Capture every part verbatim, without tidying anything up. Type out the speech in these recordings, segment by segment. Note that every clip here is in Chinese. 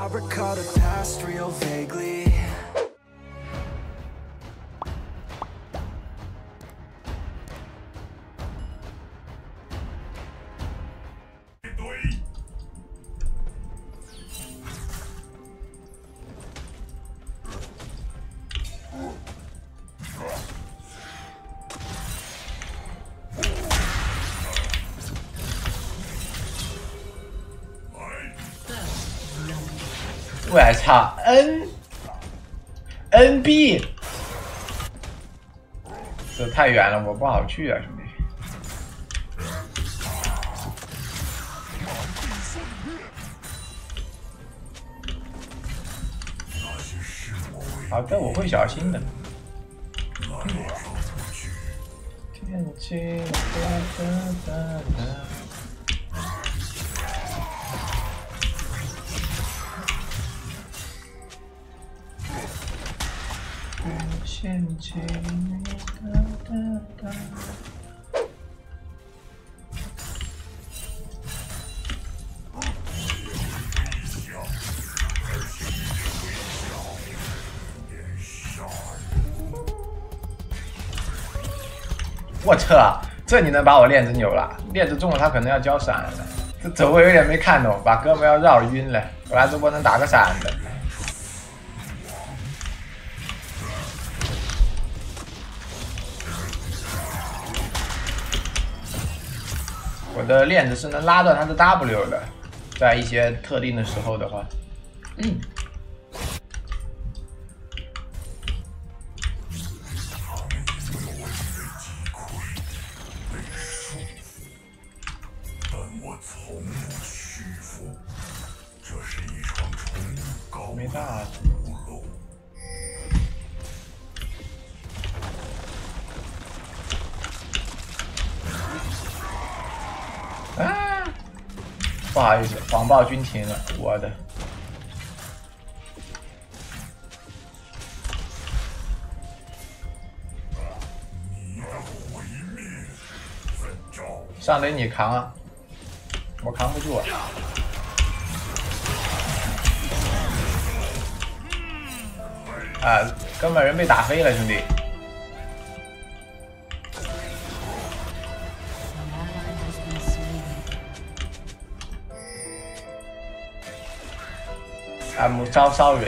I recall the past real vaguely. 我操 ，N N B， 这太远了，我不好去啊，兄弟。好的，我会小心的。天气哒哒哒哒。 陷阱哒哒哒。我操！这你能把我链子扭了？链子中了，他可能要交闪了。这走位有点没看懂，把胳膊要绕晕了。本来主播能打个闪的。 我的链子是能拉断他的 W 的，在一些特定的时候的话，嗯。没大的。 啊！不好意思，谎报军情了，我的。上雷你扛啊，我扛不住啊。啊，根本人被打飞了，兄弟。 I'm so sorry.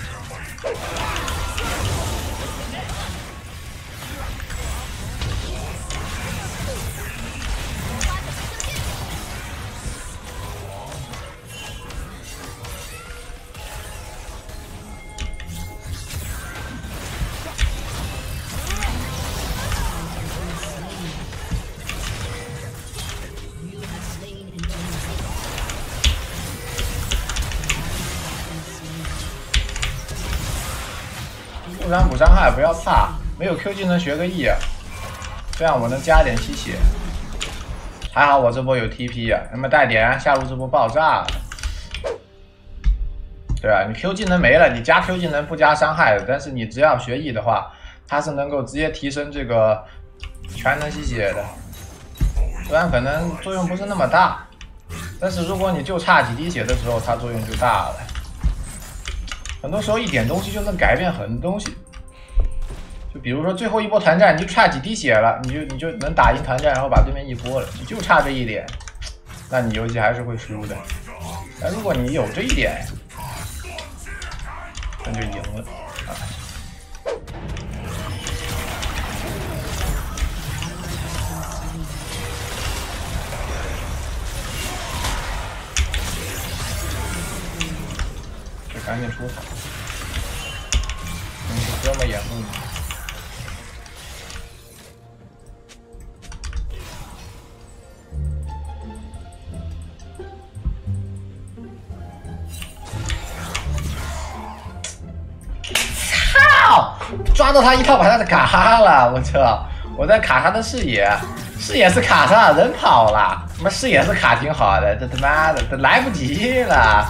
不然补伤害不要怕，没有 Q 技能学个 E， 这样我能加点吸血。还好我这波有 T P 啊，那么带点下路这波爆炸了。对啊，你 Q 技能没了，你加 Q 技能不加伤害的，但是你只要学 E 的话，它是能够直接提升这个全能吸血的。虽然可能作用不是那么大，但是如果你就差几滴血的时候，它作用就大了。 很多时候一点东西就能改变很多东西，就比如说最后一波团战，你就差几滴血了，你就你就能打赢团战，然后把对面一波了，你就差这一点，那你游戏还是会输的。但如果你有这一点，那就赢了啊！就赶紧出塔。 你哥们掩护你。操！抓到他一套把他的卡了，我操！我在卡他的视野，视野是卡上，人跑了。他妈视野是卡挺好的，这他妈的这来不及了。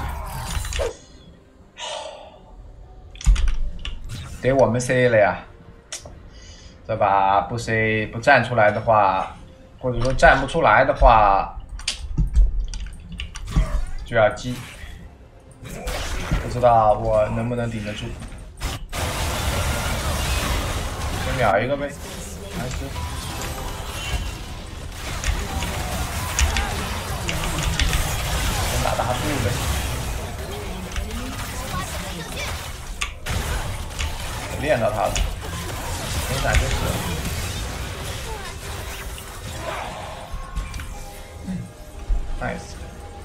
得我们 C 了呀，这把不 C 不站出来的话，或者说站不出来的话，就要击。 知道我能不能顶得住。先秒一个呗，还是。 打大树呗，练到他了，没闪就是了。嗯 ，nice，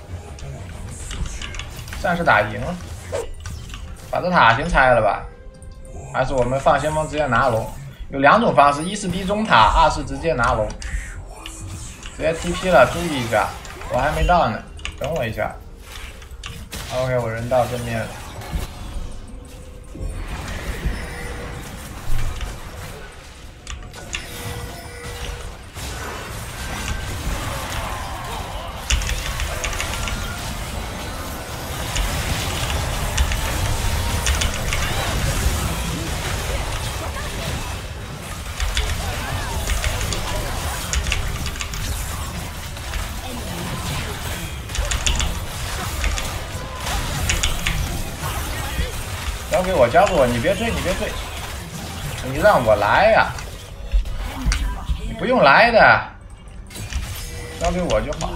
算是打赢了，把这塔先拆了吧，还是我们放先锋直接拿龙？有两种方式，一是逼中塔，二是直接拿龙。直接 T P 了，注意一下，我还没到呢。 等我一下 ，OK， 我人到正面了。交给我，交给我，你别追，你别追，你让我来呀、啊！你不用来的，交给我就好。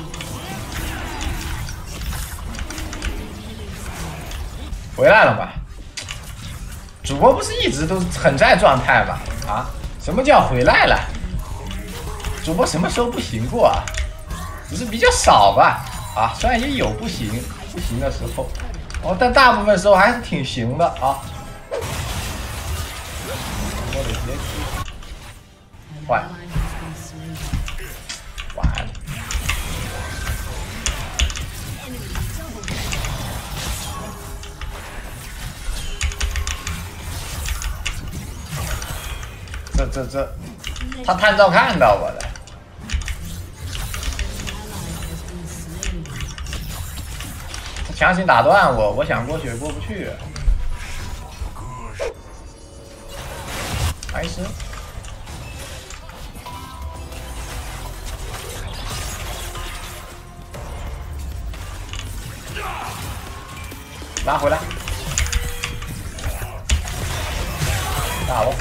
回来了吗？主播不是一直都很在状态吗？啊？什么叫回来了？主播什么时候不行过啊？只是比较少吧。啊，虽然也有不行不行的时候。 哦，但大部分时候还是挺行的啊！我得直接去换，完了，这这这，他探照看到我了。 强行打断我，我想过去也过不去。还是拉回来，打我！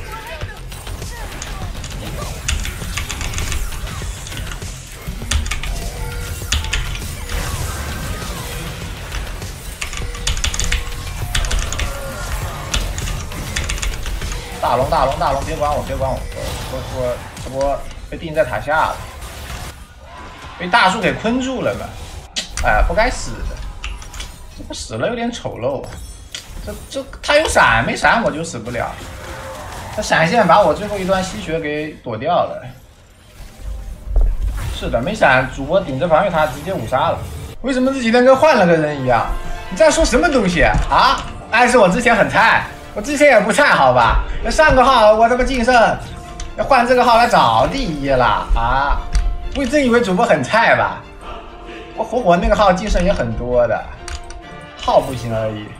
大龙，大龙，大龙，别管我，别管我，我我这波被定在塔下了，被大树给困住了嘛！哎呀，不该死的，这不死了有点丑陋啊！这这他有闪没闪我就死不了，他闪现把我最后一段吸血给躲掉了。是的，没闪，主播顶着防御塔直接五杀了。为什么这几天跟换了个人一样？你在说什么东西啊？暗示我之前很菜。 我之前也不菜，好吧？那上个号我他妈晋升，要换这个号来找第一了啊！不真以为主播很菜吧？我火火那个号晋升也很多的，号不行而已。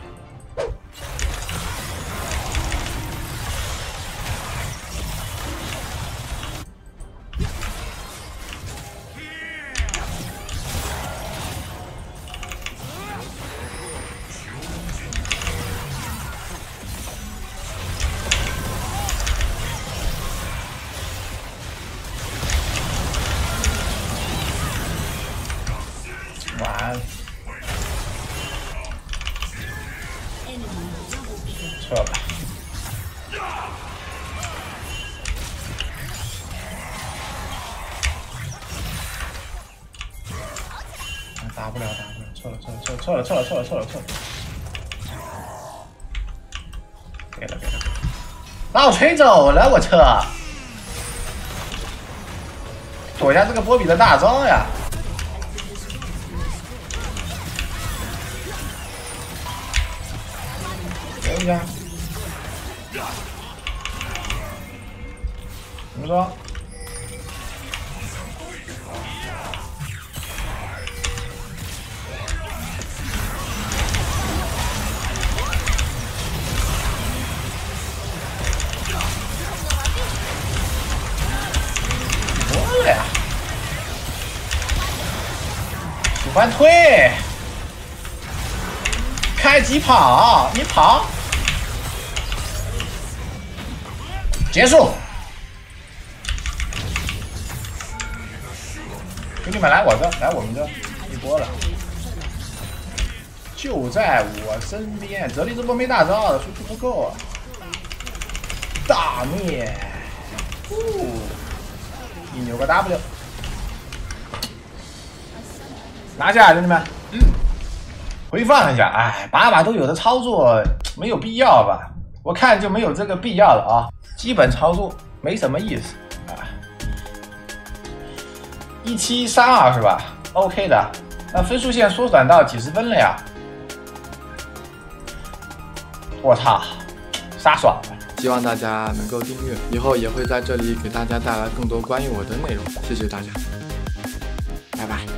完，撤吧。打不了，打不了，撤了，撤了，撤了，撤了，撤了，撤了，撤了，撤了。给了，给了，把我吹走了，我撤。躲一下这个波比的大招呀！ 留一下，怎么说？多了呀！喜欢退。 开疾跑，你跑，结束。兄弟们，来我这，来我们这一波了，就在我身边。泽利这波没大招的，输出不够啊！大灭，呼，一扭个 W， 拿下兄弟们。嗯，回放一下，哎，把把都有的操作没有必要吧？我看就没有这个必要了啊，基本操作没什么意思啊。一七三二是吧 ？OK 的，那分数线缩短到几十分了呀？我操，杀爽了！ 希望大家能够订阅，以后也会在这里给大家带来更多关于我的内容。谢谢大家，拜拜。